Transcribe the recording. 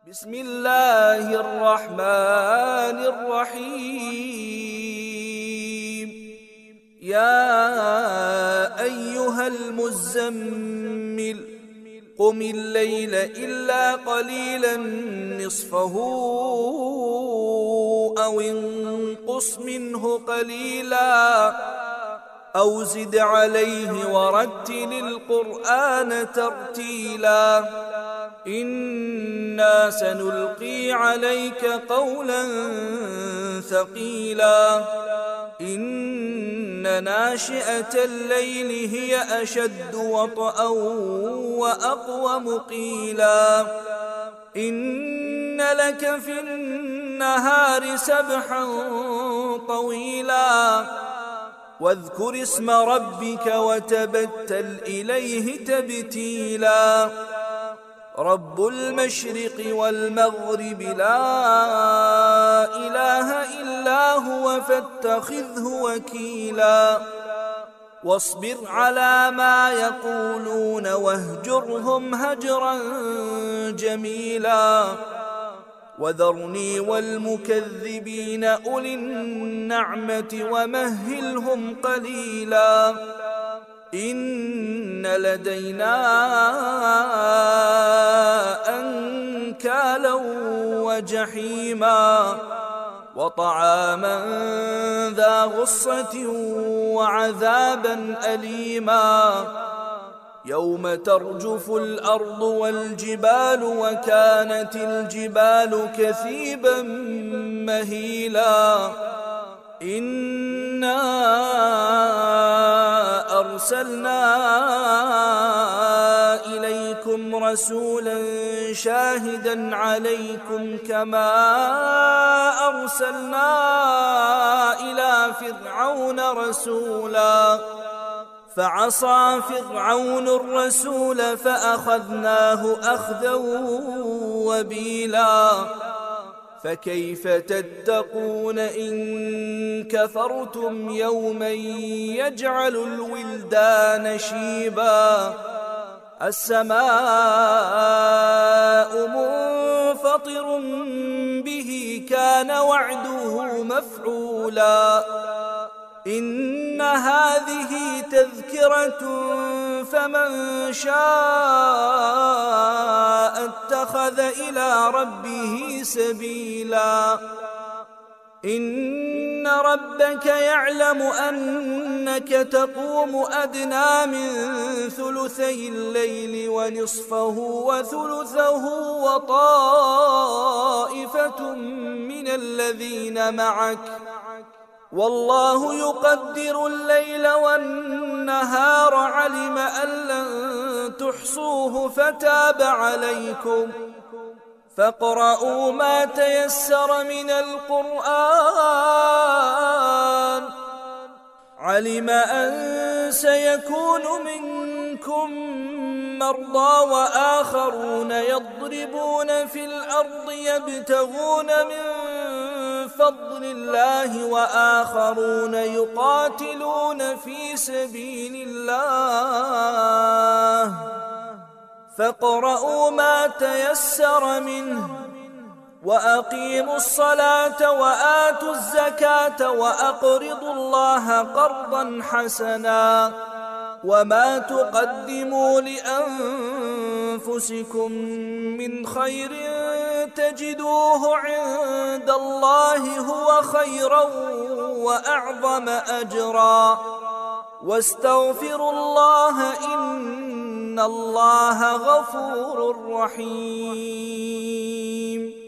بسم الله الرحمن الرحيم. يا أيها المزمل قم الليل إلا قليلا نصفه أو انقص منه قليلا أو زد عليه ورتل القرآن ترتيلا إنا سنلقي عليك قولا ثقيلا إن ناشئة الليل هي أشد وطئا وأقوم قيلا إن لك في النهار سبحا طويلا واذكر اسم ربك وتبتل إليه تبتيلا رب المشرق والمغرب لا إله إلا هو فاتخذه وكيلا واصبر على ما يقولون واهجرهم هجرا جميلا وذرني والمكذبين أولي النعمة ومهلهم قليلا إن لدينا أنكالا وجحيما وطعاما ذا غصة وعذابا أليما يوم ترجف الأرض والجبال وكانت الجبال كثيبا مهيلا إنا أرسلنا إليكم رسولا شاهدا عليكم كما أرسلنا إلى فرعون رسولا فعصى فرعون الرسول فأخذناه أخذا وبيلا فكيف تتقون إن كفرتم يوما يجعل الولدان شيبا السماء منفطر به كان وعده مفعولا إن هذه تذكرة فمن شاء اتخذ إلى ربه سبيلا إن ربك يعلم أنك تقوم أدنى من ثلثي الليل ونصفه وثلثه وطائفة من الذين معك والله يقدر الليل والنهار علم أن لن تحصوه فتاب عليكم فاقرؤوا ما تيسر من القرآن علم أن سيكون منكم مرضى وآخرون يضربون في الأرض يبتغون من فضل الله وآخرون يقاتلون في سبيل الله فاقرؤوا ما تيسر منه وأقيموا الصلاة وآتوا الزكاة وأقرضوا الله قرضا حسنا وما تقدموا لأنفسكم من خير تجدوه عند الله هو خيرا وأعظم أجرا واستغفروا الله إن الله غفور رحيم.